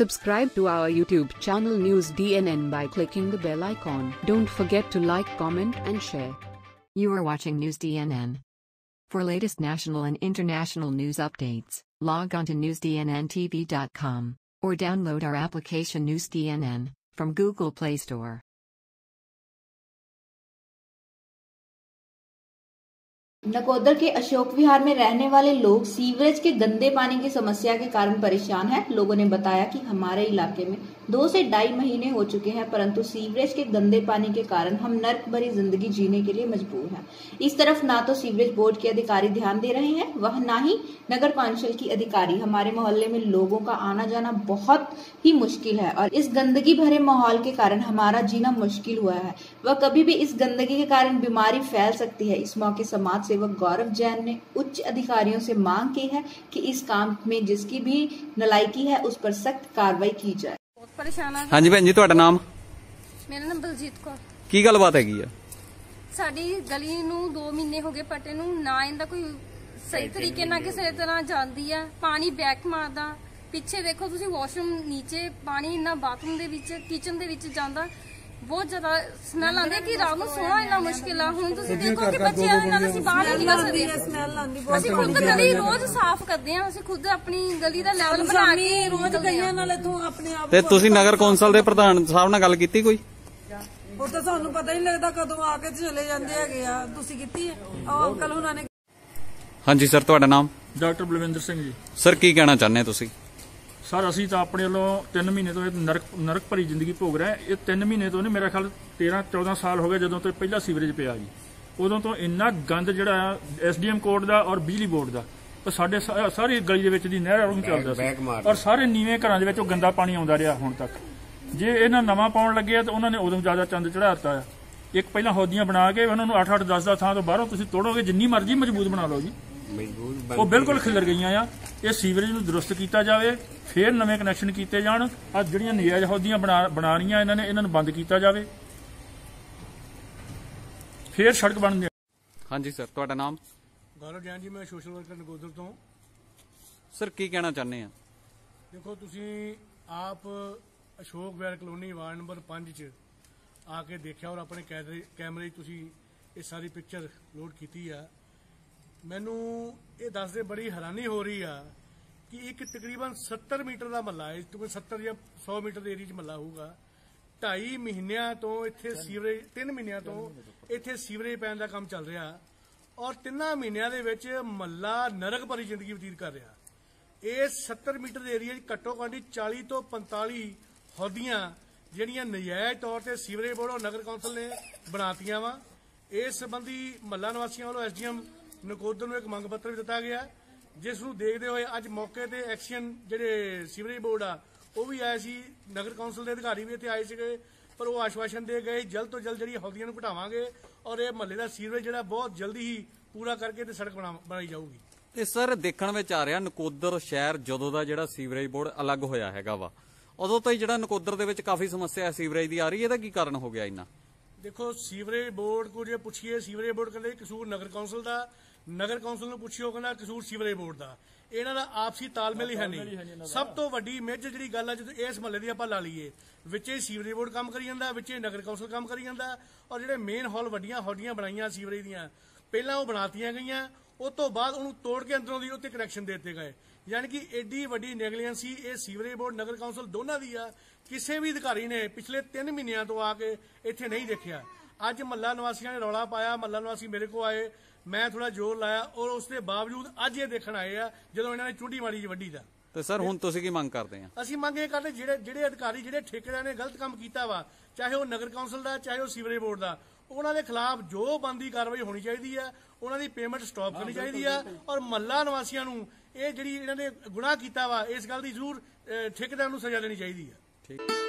Subscribe to our YouTube channel News DNN by clicking the bell icon. Don't forget to like, comment and share. You are watching News DNN. For latest national and international news updates, log on to newsdnntv.com or download our application News DNN from Google Play Store. Nakodar के अशोक विहार में रहने वाले लोग sewerage के गंदे पानी की समस्या के कारण परेशान हैं। लोगों ने बताया कि हमारे इलाके में 2 से 2.5 महीने हो चुके हैं, परंतु सीवरेज के गंदे पानी के कारण हम नर्क भरी जिंदगी जीने के लिए मजबूर हैं। इस तरफ ना तो सीवरेज बोर्ड के अधिकारी ध्यान दे रहे हैं, वह ना ही नगर कौंसिल की अधिकारी। हमारे मोहल्ले में लोगों का आना जाना बहुत ही मुश्किल है और इस गंदगी भरे माहौल के कारण हमारा जीना मुश्किल हुआ है। वह कभी भी इस गंदगी के कारण बीमारी फैल सकती है। इस मौके समाज सेवक गौरव जैन ने उच्च अधिकारियों से मांग की है कि इस काम में जिसकी भी नलायकी है उस पर सख्त कार्रवाई की जाए। बहुत परेशान है। हाँ जी भैन जी, ਤੁਹਾਡਾ ਨਾਮ? ਮੇਰਾ ਨਾਮ ਬਲਜੀਤ ਕੌਰ। ਕੀ ਗੱਲਬਾਤ ਹੈਗੀ ਆ? ਸਾਡੀ ਗਲੀ ਨੂੰ 2 ਮਹੀਨੇ ਹੋ ਗਏ ਪੱਟੇ ਨੂੰ, ਨਾ ਇਹਦਾ ਕੋਈ ਸਹੀ ਤਰੀਕੇ ਨਾਲ ਕਿਸੇ ਤਰ੍ਹਾਂ ਜਾਂਦੀ ਆ। ਪਾਣੀ ਬੈਕ ਮਾਰਦਾ, ਪਿੱਛੇ ਦੇਖੋ ਤੁਸੀਂ ਵਾਸ਼ਰੂਮ ਨੀਚੇ ਪਾਣੀ ਇੰਨਾ ਬਾਥਰੂਮ ਦੇ ਵਿੱਚ ਕਿਚਨ ਦੇ ਵਿੱਚ ਜਾਂਦਾ, ਬਹੁਤ ਜ਼ਿਆਦਾ ਸਮੈਲ ਆਉਂਦੀ ਕਿ ਰਾਤ ਨੂੰ ਸੋਣਾ ਇੰਨਾ ਮੁਸ਼ਕਿਲ ਆ। ਹੁਣ ਤੁਸੀਂ ਦੇਖੋ ਕਿ ਬੱਚਿਆਂ ਨਾਲ ਅਸੀਂ ਬਾਹਰ ਨਹੀਂ ਨਿਕਲ ਸਕਦੇ। ਅਸੀਂ ਖੁਦ ਗਲੀ ਰੋਜ਼ ਸਾਫ਼ ਕਰਦੇ ਹਾਂ, ਅਸੀਂ ਖੁਦ ਆਪਣੀ ਗਲੀ ਦਾ ਲੈਵਲ ਬਣਾ ਕੇ ਰੋਜ਼ ਗਈਆਂ ਨਾਲ ਇਥੋਂ ਆਪਣੇ ਆਪ। ਤੇ ਤੁਸੀਂ ਨਗਰ ਕੌਂਸਲ ਦੇ ਪ੍ਰਧਾਨ ਸਾਹਿਬ ਨਾਲ ਗੱਲ ਕੀਤੀ ਕੋਈ? ਉਹ ਤਾਂ ਸਾਨੂੰ ਪਤਾ ਹੀ ਨਹੀਂ ਲੱਗਦਾ ਕਦੋਂ ਆ ਕੇ ਚਲੇ ਜਾਂਦੇ ਹੈਗੇ ਆ। ਤੁਸੀਂ ਕੀਤੀ ਹੈ? ਉਹ ਅੰਕਲ ਹੁਣਾਂ ਨੇ। ਹਾਂਜੀ ਸਰ, ਤੁਹਾਡਾ ਨਾਮ? ਡਾਕਟਰ ਬਲਵਿੰਦਰ ਸਿੰਘ ਜੀ। ਸਰ ਕੀ ਕਹਿਣਾ ਚਾਹੁੰਦੇ ਤੁਸੀਂ? ਸਰ ਅਸੀਂ ਤਾਂ ਆਪਣੇ ਵੱਲੋਂ 3 ਮਹੀਨੇ ਤੋਂ ਇਹ ਨਰਕ ਭਰੀ ਜ਼ਿੰਦਗੀ ਭੋਗ ਰਹੇ। ਇਹ 3 ਮਹੀਨੇ ਤੋਂ ਨਹੀਂ, ਮੇਰਾ ਖਿਆਲ 13-14 ਸਾਲ ਹੋ ਗਏ ਜਦੋਂ ਤੋਂ ਪਹਿਲਾ ਸੀਵਰੇਜ ਪਿਆ ਜੀ। ਉਦੋਂ ਤੋਂ ਇੰਨਾ ਗੰਦ ਜਿਹੜਾ SDM ਕੋਰਟ ਦਾ ਔਰ ਬਿਜਲੀ ਬੋਰਡ ਦਾ ਸਾਡੇ ਸਾਰੀ ਗਲੀ ਦੇ ਵਿੱਚ ਦੀ ਨਹਿਰ ਨੂੰ ਚੱਲਦਾ ਸੀ ਔਰ ਸਾਰੇ ਨੀਵੇਂ ਘਰਾਂ ਦੇ ਵਿੱਚ ਉਹ ਗੰਦਾ ਪਾਣੀ ਆਉਂਦਾ ਰਿਹਾ ਹੁਣ ਤੱਕ। ਜੇ ਇਹਨਾਂ ਨਵਾਂ ਪਾਉਣ ਲੱਗੇ ਤਾਂ ਉਹਨਾਂ ਨੇ ਉਦੋਂ ਜ਼ਿਆਦਾ ਚੰਦ ਚੜਾ ਦਿੱਤਾ ਆ। ਇੱਕ ਪਹਿਲਾਂ ਹੌਦੀਆਂ ਬਣਾ ਕੇ ਉਹਨਾਂ ਨੂੰ 8-8 10 ਥਾਂ ਤੋਂ ਬਾਹਰੋਂ ਤੁਸੀਂ ਤੋੜੋਗੇ, ਜਿੰਨੀ ਮਰਜ਼ੀ ਮਜ਼ਬੂਤ ਬਣਾ ਲਓ ਜੀ, ਉਹ ਬਿਲਕੁਲ ਖਿਲਰ ਗਈਆਂ ਆ। ਇਹ ਸੀਵਰੇਜ ਨੂੰ ਦਰੁਸਤ ਕੀਤਾ ਜਾਵੇ, ਫੇਰ ਨਵੇਂ ਕਨੈਕਸ਼ਨ ਕੀਤੇ ਜਾਣ। ਆ ਜਿਹੜੀਆਂ ਨਜਾਇਜ਼ ਹੌਦੀਆਂ ਬਣਾ ਰਹੀਆਂ ਇਹਨਾਂ ਨੂੰ ਬੰਦ ਕੀਤਾ ਜਾਵੇ, ਫੇਰ ਸੜਕ ਬਣਦੀ। ਹਾਂਜੀ ਸਰ, ਤੁਹਾਡਾ ਨਾਮ? ਗੌਰਵ ਜੈਨ ਜੀ, ਮੈਂ ਸੋਸ਼ਲ ਵਰਕਰ ਨਕੋਦਰ ਤੋਂ। ਸਰ ਕੀ ਕਹਿਣਾ ਚਾਹੁੰਦੇ ਆ? ਦੇਖੋ ਤੁਸੀਂ ਆਪ ਅਸ਼ੋਕ ਵਿਹਾਰ ਕਲੋਨੀ ਵਾਰਡ ਨੰਬਰ 5 ਚ ਆ ਕੇ ਦੇਖਿਆ ਔਰ ਆਪਣੇ ਕੈਮਰੇ ਤੁਸੀਂ ਇਹ ਸਾਰੀ ਪਿਕਚਰ ਲੋਡ ਕੀਤੀ ਆ। ਮੈਨੂੰ ਇਹ ਦੱਸਦੇ ਬੜੀ ਹੈਰਾਨੀ ਹੋ ਰਹੀ ਆ ਕਿ ਇੱਕ ਤਕਰੀਬਨ 70 ਮੀਟਰ ਦਾ ਮਹੱਲਾ ਹੈ, ਕੋਈ 70 ਜਾਂ 100 ਮੀਟਰ ਦੇ ਏਰੀਆ 'ਚ ਮਹੱਲਾ ਹੋਊਗਾ। 2.5 ਮਹੀਨਿਆਂ ਤੋਂ ਇੱਥੇ ਸੀਵਰੇਜ 3 ਮਹੀਨਿਆਂ ਤੋਂ ਇੱਥੇ ਸੀਵਰੇਜ ਪੈਣ ਦਾ ਕੰਮ ਚੱਲ ਰਿਹਾ ਔਰ 3 ਮਹੀਨਿਆਂ ਦੇ ਵਿੱਚ ਮਹੱਲਾ ਨਰਕ ਭਰੀ ਜ਼ਿੰਦਗੀ ਬਤੀਤ ਕਰ ਰਿਹਾ। ਇਸ 70 ਮੀਟਰ ਦੇ ਏਰੀਆ 'ਚ ਘੱਟੋ ਘੱਟ 40 ਤੋਂ 45 ਹੌਦੀਆਂ ਜਿਹੜੀਆਂ ਨਜਾਇਜ਼ ਤੌਰ ਤੇ ਸੀਵਰੇਜ ਬੋਰਡ ਔਰ ਨਗਰ ਕੌਂਸਲ ਨੇ ਬਣਾਤੀਆਂ ਵਾ। ਇਸ ਸੰਬੰਧੀ ਮਹੱਲਾ ਨਿਵਾਸੀਆਂ ਵੱਲੋਂ SDM ਨਕੋਦਰ ਨੂੰ ਇੱਕ ਮੰਗ ਪੱਤਰ ਵੀ ਦਿੱਤਾ ਗਿਆ, ਜਿਸ ਨੂੰ ਦੇਖਦੇ ਹੋਏ ਅੱਜ ਮੌਕੇ ਤੇ ਐਕਸ਼ਨ ਜਿਹੜੇ ਸੀਵਰੇਜ ਬੋਰਡ ਆ ਉਹ ਵੀ ਆਏ ਸੀ, ਨਗਰ ਕੌਂਸਲ ਦੇ ਅਧਿਕਾਰੀ ਵੀ ਇੱਥੇ ਆਏ ਸੀਗੇ, ਪਰ ਉਹ ਆਸ਼ਵਾਸਨ ਦੇ ਗਏ ਜਲਦ ਤੋਂ ਜਲਦ ਜਿਹੜੀ ਹੌਦੀਆਂ ਨੂੰ ਘਟਾਵਾਂਗੇ ਔਰ ਇਹ ਮਹੱਲੇ ਦਾ ਸੀਵਰੇਜ ਜਿਹੜਾ ਬਹੁਤ ਜਲਦੀ ਹੀ ਪੂਰਾ ਕਰਕੇ ਤੇ ਸੜਕ ਬਣਾਈ ਜਾਊਗੀ। ਤੇ ਸਰ ਦੇਖਣ ਵਿੱਚ ਆ ਰਿਹਾ ਨਕੋਦਰ ਸ਼ਹਿਰ ਜਦੋਂ ਦਾ ਜਿਹੜਾ ਸੀਵਰੇਜ ਬੋਰਡ ਅਲੱਗ ਹੋਇਆ ਹੈਗਾ ਵਾ, ਉਦੋਂ ਤੋਂ ਹੀ ਜਿਹੜਾ ਨਕੋਦਰ ਦੇ ਵਿੱਚ ਕਾਫੀ ਸਮੱਸਿਆ ਸੀਵਰੇਜ ਦੀ ਆ ਰਹੀ ਹੈ। ਇਹਦਾ ਕੀ ਕਾਰਨ ਹੋ ਗਿਆ ਇੰਨਾ? ਦੇਖੋ ਸੀਵਰੇਜ ਬੋਰਡ ਕੋ ਜੇ ਪੁੱਛੀਏ, ਸੀਵਰੇਜ ਬੋਰਡ ਕਹਿੰਦੇ ਕਸੂਰ ਨਗਰ ਕੌਂਸਲ ਦਾ, ਨਗਰ ਕੌਂਸਲ ਨੂੰ ਪੁੱਛਿਓ ਕਹਿੰਦਾ ਕਸੂਰ ਸੀਵਰੇਜ ਬੋਰਡ ਦਾ। ਇਹਨਾਂ ਦਾ ਆਪਸੀ ਤਾਲਮੇਲ ਹੀ ਹੈ ਨਹੀਂ। ਸਭ ਤੋਂ ਵੱਡੀ ਮੇਜਰ ਜਿਹੜੀ ਗੱਲ ਹੈ, ਜਦੋਂ ਇਸ ਮਹੱਲੇ ਦੀ ਆਪਾਂ ਲਾ ਲਈਏ, ਵਿੱਚੇ ਸੀਵਰੇਜ ਬੋਰਡ ਕੰਮ ਕਰੀ ਜਾਂਦਾ, ਵਿੱਚੇ ਨਗਰ ਕੌਂਸਲ ਕੰਮ ਕਰੀ ਜਾਂਦਾ ਔਰ ਜਿਹੜੇ ਮੇਨ ਹਾਲ ਵੱਡੀਆਂ ਹੌਦੀਆਂ ਬਣਾਈਆਂ ਸੀਵਰੇਜ ਦੀਆਂ ਪਹਿਲਾਂ ਉਹ ਬਣਾਤੀਆਂ ਗਈਆਂ, ਉਸ ਤੋਂ ਬਾਅਦ ਉਹਨੂੰ ਤੋੜ ਕੇ ਅੰਦਰੋਂ ਦੀ ਉੱਤੇ ਕਨੈਕਸ਼ਨ ਦੇ ਦਿੱਤੇ ਗਏ। ਯਾਨੀ ਕਿ ਐਡੀ ਵੱਡੀ ਨੈਗਲੀਜੈਂਸੀ ਇਹ ਸੀਵਰੇਜ ਬੋਰਡ ਨਗਰ ਕੌਂਸਲ ਦੋਨਾਂ ਦੀ ਆ। ਕਿਸੇ ਵੀ ਅਧਿਕਾਰੀ ਨੇ ਪਿਛਲੇ 3 ਮਹੀਨਿਆਂ ਤੋਂ ਆ ਕੇ ਇੱਥੇ ਨਹੀਂ ਦੇਖਿਆ। ਅੱਜ ਮਹੱਲਾ ਨਿਵਾਸੀਆਂ ਨੇ ਰੌਲਾ ਪਾਇਆ, ਮਹੱਲਾ ਨਿਵਾਸੀ ਮੇਰੇ ਕੋਲ ਆਏ, ਮੈਂ ਥੋੜਾ ਜ਼ੋਰ ਲਾਇਆ ਔਰ ਉਸ ਦੇ ਬਾਵਜੂਦ ਅੱਜ ਇਹ ਦੇਖਣ ਆਏ ਆ ਜਦੋਂ ਇਹਨਾਂ ਨੇ ਚੁੰਡੀ ਮਾਰੀ ਵੱਡੀ ਦਾ। ਤੇ ਸਰ ਹੁਣ ਤੁਸੀਂ ਕੀ ਮੰਗ ਕਰਦੇ ਆ? ਅਸੀਂ ਮੰਗ ਇਹ ਕਰਦੇ ਜਿਹੜੇ ਅਧਿਕਾਰੀ ਜਿਹੜੇ ਠੇਕੇਦਾਰ ਨੇ ਗਲਤ ਕੰਮ ਕੀਤਾ ਵਾ, ਚਾਹੇ ਉਹ ਨਗਰ ਕੌਂਸਲ ਦਾ ਚਾਹੇ ਉਹ ਸੀਵਰੇਜ ਬੋਰਡ ਦਾ, ਉਹਨਾਂ ਦੇ ਖਿਲਾਫ ਜੋ ਬਣਦੀ ਕਾਰਵਾਈ ਹੋਣੀ ਚਾਹੀਦੀ ਆ, ਉਹਨਾਂ ਦੀ ਪੇਮੈਂਟ ਸਟਾਪ ਕਰਨੀ ਚਾਹੀਦੀ ਆ ਔਰ ਮਹੱਲਾ ਨਿਵਾਸੀਆਂ ਨੂੰ ਇਹ ਜਿਹੜੀ ਇਹਨਾਂ ਨੇ ਗੁਨਾਹ ਕੀਤਾ ਵਾ ਇਸ ਗੱਲ ਦੀ ਜ਼ਰੂਰ ਠੇਕੇਦਾਰ ਨੂੰ ਸਜ਼ਾ ਦੇਣੀ ਚਾਹੀਦੀ ਆ। ਠੀਕ।